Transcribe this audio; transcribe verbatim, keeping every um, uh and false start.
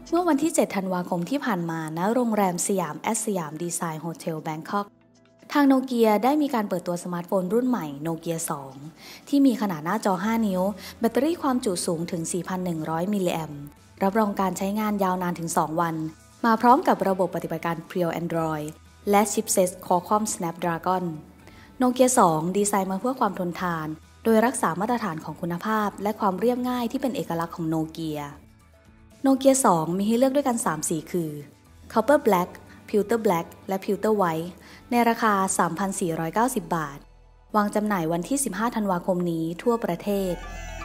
เมื่อวันที่ เจ็ด ธันวาคมที่ผ่านมาณโรงแรมสยามแอสสยามดีไซน์โฮเทลแบงคอกทางโนเกียได้มีการเปิดตัวสมาร์ทโฟนรุ่นใหม่โนเกีย สอง ที่มีขนาดหน้าจอ ห้า นิ้วแบตเตอรี่ความจุสูงถึง สี่พันหนึ่งร้อย มิลลิแอมป์รับรองการใช้งานยาวนานถึง สอง วันมาพร้อมกับระบบปฏิบัติการ Pure Android และชิปเซ็ต Qualcomm Snapdragon โนเกีย สอง ดีไซน์มาเพื่อความทนทานโดยรักษามาตรฐานของคุณภาพและความเรียบง่ายที่เป็นเอกลักษณ์ของโนเกียโนเกีย สอง มีให้เลือกด้วยกัน สาม สีคือ Copper Black Pewter Black และ Pewter White ในราคา สามพันสี่ร้อยเก้าสิบ บาทวางจำหน่ายวันที่ สิบห้า ธันวาคมนี้ทั่วประเทศ